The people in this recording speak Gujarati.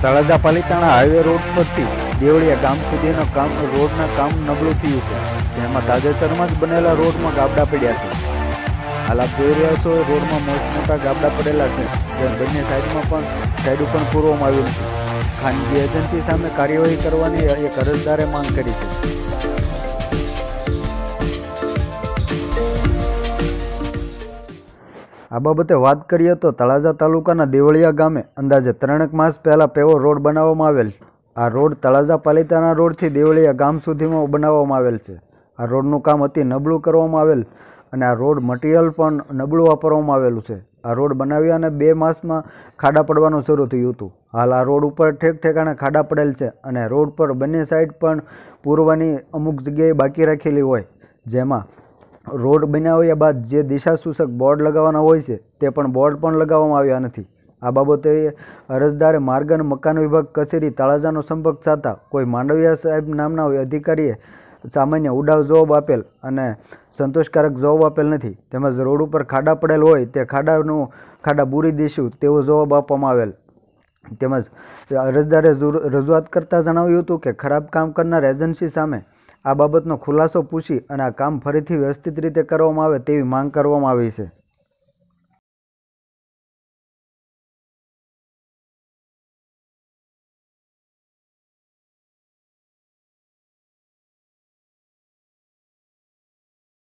તળાજા પાલિતાણા હાઈવે રોડ પરથી દેવળિયા ગામ સુધીનો રોડના કામ નબળું થયું છે, જેમાં તાજેતરમાં જ બનેલા રોડમાં ગાબડા પડ્યા છે। હાલ આપ જોઈ રહ્યા છો, રોડમાં મોટા ગાબડા પડેલા છે, જેમ બંને સાઈડ પણ પૂરવામાં આવ્યું નથી। ખાનગી એજન્સી સામે કાર્યવાહી કરવાની એક અરજદારે માંગ કરી છે। આ બાબતે વાત કરીએ તો તળાજા તાલુકાના દેવળિયા ગામે અંદાજે 3 માસ પહેલા પેવો રોડ બનાવવામાં આવેલ। આ રોડ તળાજા પાલિતાણા રોડથી દેવળિયા ગામ સુધીમાં બનાવવામાં આવેલ છે। આ રોડનું કામ અતિ નબળું કરવામાં આવેલ અને આ રોડ મટીરિયલ પણ નબળું વાપરવામાં આવેલું છે। આ રોડ બનાવ્યા અને 2 માસમાં ખાડા પડવાનું શરૂ થયું હતું। હાલ આ રોડ ઉપર ઠેકાણે ખાડા પડેલ છે અને રોડ પર બંને સાઈડ પણ પૂરવાની અમુક જગ્યાએ બાકી રાખેલી હોય, જેમાં રોડ બનાવ્યા બાદ જે દિશાસૂચક બોર્ડ લગાવવાના હોય છે તે પણ બોર્ડ પણ લગાવવામાં આવ્યા નથી। આ બાબતે અરજદારે માર્ગ અને મકાન વિભાગ કચેરી તળાજાનો સંપર્ક સાધતા કોઈ માંડવિયા સાહેબ નામના અધિકારીએ સામાન્ય ઉડાવ જવાબ આપેલ અને સંતોષકારક જવાબ આપેલ નથી, તેમજ રોડ ઉપર ખાડા પડેલ હોય તે ખાડા બૂરી દઈશું તેવો જવાબ આપવામાં આવેલ। તેમજ અરજદારે રજૂઆત કરતા જણાવ્યું હતું કે ખરાબ કામ કરનાર એજન્સી સામે આ બાબતનો ખુલાસો પૂછી અને આ કામ ફરીથી વ્યવસ્થિત રીતે કરવામાં આવે તેવી માંગ કરવામાં આવી છે।